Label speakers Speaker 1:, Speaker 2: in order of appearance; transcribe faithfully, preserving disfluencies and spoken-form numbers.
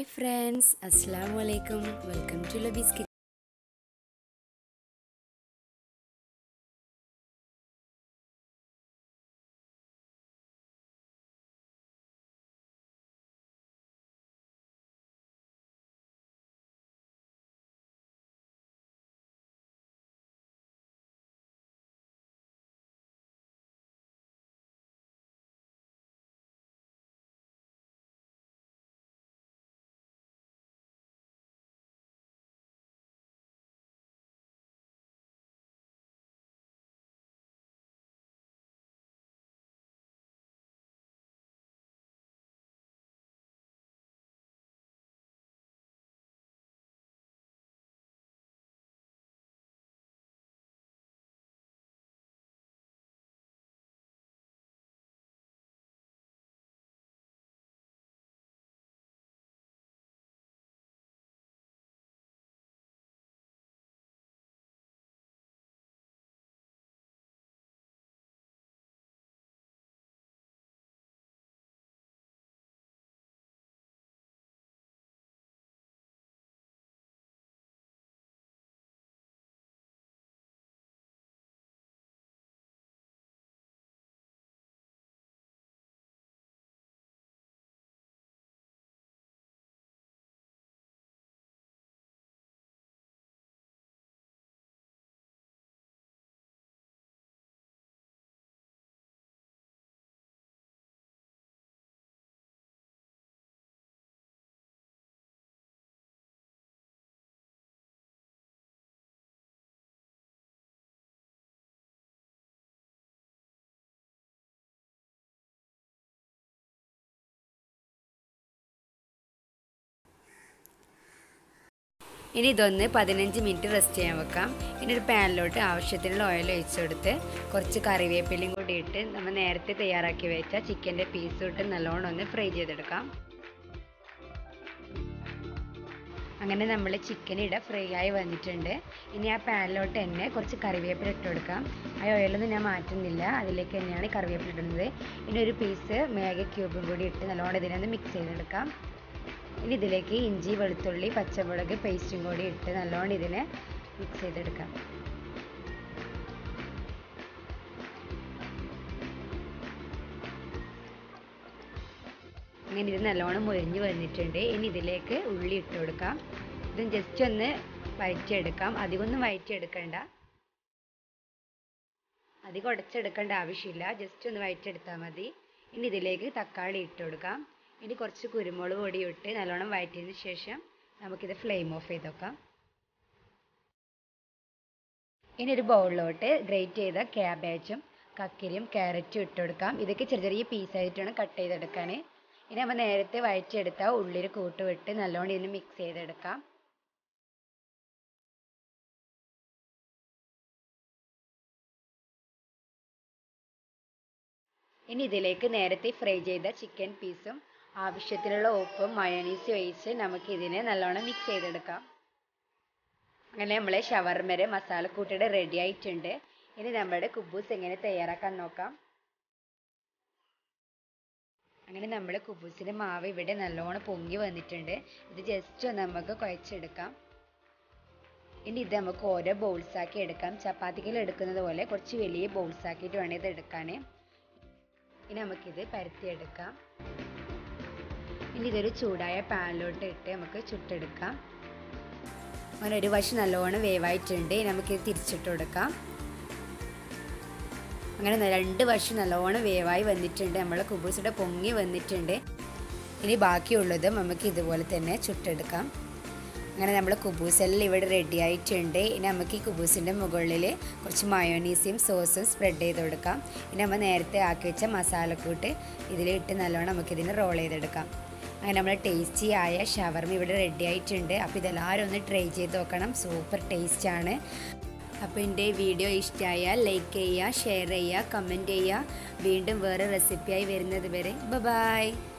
Speaker 1: Hi friends, Assalamu alaikum. Welcome to Labis Kitchen. ഇനി ഇതൊന്ന് പതിനഞ്ച് മിനിറ്റ് റെസ്റ്റ് ചെയ്യാൻ വെക്കാം. ഇനി ഒരു പാനിലോട്ട് ആവശ്യത്തിനുള്ള ഓയിൽ ഒഴിച്ചു കൊടുത്ത് കുറച്ച് കറിവേപ്പിലയും കൂടി ഇട്ട് നമ്മൾ നേരത്തെ തയ്യാറാക്കി വെച്ച ചിക്കൻ്റെ പീസ് ഇട്ട് നല്ലോണം ഒന്ന് ഫ്രൈ ചെയ്തെടുക്കാം. അങ്ങനെ നമ്മൾ ചിക്കൻ ഇട ഫ്രൈ ആയി വന്നിട്ടുണ്ട്. ഇനി ആ പാനിലോട്ട് തന്നെ കുറച്ച് കറിവേപ്പില ഇട്ട് കൊടുക്കാം. ആ ഓയിലൊന്നും ഞാൻ മാറ്റുന്നില്ല, അതിലേക്ക് തന്നെയാണ് കറിവേപ്പില ഇടുന്നത്. ഇനി ഒരു പീസ് മാഗി ക്യൂബും കൂടി ഇട്ട് നല്ലോണം ഇതിനൊന്ന് മിക്സ് ചെയ്തെടുക്കാം. ഇനി ഇതിലേക്ക് ഇഞ്ചി വെളുത്തുള്ളി പച്ചമുളക് പേസ്റ്റും കൂടി ഇട്ട് നല്ലോണം ഇതിനെ മിക്സ് ചെയ്തെടുക്കാം. അങ്ങനെ ഇത് നല്ലോണം മുരിഞ്ഞ് വന്നിട്ടുണ്ട്. ഇനി ഇതിലേക്ക് ഉള്ളി ഇട്ട് കൊടുക്കാം. ഇതും ജസ്റ്റ് ഒന്ന് വഴറ്റിയെടുക്കാം, അധികമൊന്നും വഴറ്റിയെടുക്കണ്ട, അധികം ഉടച്ചെടുക്കേണ്ട ആവശ്യമില്ല, ജസ്റ്റ് ഒന്ന് വഴറ്റിയെടുത്താൽ മതി. ഇനി ഇതിലേക്ക് തക്കാളി ഇട്ട് കൊടുക്കാം. ഇനി കുറച്ച് കുരുമുളക് പൊടി ഇട്ട് നല്ലോണം വഴറ്റിയതിന് ശേഷം നമുക്കിത് ഫ്ലെയിം ഓഫ് ചെയ്ത് വെക്കാം. ഇനി ഒരു ബൗളിലോട്ട് ഗ്രേറ്റ് ചെയ്ത ക്യാബേജും കക്കിരിയും ക്യാരറ്റും ഇട്ട് കൊടുക്കാം. ഇതൊക്കെ ചെറിയ ചെറിയ പീസായിട്ടാണ് കട്ട് ചെയ്തെടുക്കാൻ. ഇനി നമ്മൾ നേരത്തെ വഴറ്റിയെടുത്ത ഉള്ളിൽ കൂട്ട് വിട്ട് നല്ലോണം ഇതിന് മിക്സ് ചെയ്തെടുക്കാം. ഇനി ഇതിലേക്ക് നേരത്തെ ഫ്രൈ ചെയ്ത ചിക്കൻ പീസും ആവശ്യത്തിനുള്ള ഉപ്പും മയോണീസും ഒഴിച്ച് നമുക്കിതിനെ നല്ലോണം മിക്സ് ചെയ്തെടുക്കാം. അങ്ങനെ നമ്മളെ ഷവർമ്മയുടെ മസാലക്കൂട്ടിയുടെ റെഡി ആയിട്ടുണ്ട്. ഇനി നമ്മുടെ കുബൂസ് എങ്ങനെ തയ്യാറാക്കാൻ നോക്കാം. അങ്ങനെ നമ്മൾ കുബൂസിൻ്റെ മാവ് ഇവിടെ നല്ലോണം പൊങ്ങി വന്നിട്ടുണ്ട്. ഇത് ജസ്റ്റ് ഒന്ന് നമുക്ക് കുഴച്ചെടുക്കാം. ഇനി ഇത് നമുക്ക് ഓരോ ബൗൾസാക്കി എടുക്കാം. ചപ്പാത്തികൾ എടുക്കുന്നത് പോലെ കുറച്ച് വലിയ ബൗൾസാക്കിയിട്ട് വേണം ഇത് എടുക്കാൻ. ഇനി നമുക്കിത് പരത്തിയെടുക്കാം. ഇനി ഇതൊരു ചൂടായ പാനിലോട്ട് ഇട്ട് നമുക്ക് ചുട്ടെടുക്കാം. അങ്ങനെ ഒരു വശം നല്ലോണം വേവായിട്ടുണ്ട്. നമുക്കിത് തിരിച്ചിട്ട് കൊടുക്കാം. അങ്ങനെ രണ്ട് വശം നല്ലോണം വേവായി വന്നിട്ടുണ്ട്. നമ്മളെ കുബൂസിയുടെ പൊങ്ങി വന്നിട്ടുണ്ട്. ഇനി ബാക്കിയുള്ളത് നമുക്ക് ഇതുപോലെ തന്നെ ചുട്ടെടുക്കാം. അങ്ങനെ നമ്മൾ കുബൂസെല്ലാം ഇവിടെ റെഡി ആയിട്ടുണ്ട്. ഇനി നമുക്ക് ഈ കുബൂസിൻ്റെ മുകളിൽ കുറച്ച് മയോണീസും സോസും സ്പ്രെഡ് ചെയ്ത് കൊടുക്കാം. ഇനി നമ്മൾ നേരത്തെ ആക്കി വെച്ച മസാലക്കൂട്ട് ഇതിലിട്ട് നല്ലോണം നമുക്കിതിന് റോൾ ചെയ്തെടുക്കാം. അങ്ങനെ നമ്മൾ ടേസ്റ്റി ആയ ഷവർമ്മ ഇവിടെ റെഡി ആയിട്ടുണ്ട്. അപ്പോൾ ഇതെല്ലാവരും ഒന്ന് ട്രൈ ചെയ്ത് നോക്കണം, സൂപ്പർ ടേസ്റ്റാണ്. അപ്പോൾ എൻ്റെ വീഡിയോ ഇഷ്ടമായാൽ ലൈക്ക് ചെയ്യുക, ഷെയർ ചെയ്യുക, കമൻറ്റ് ചെയ്യുക. വീണ്ടും വേറെ റെസിപ്പിയായി വരുന്നത് വരെ ബൈ.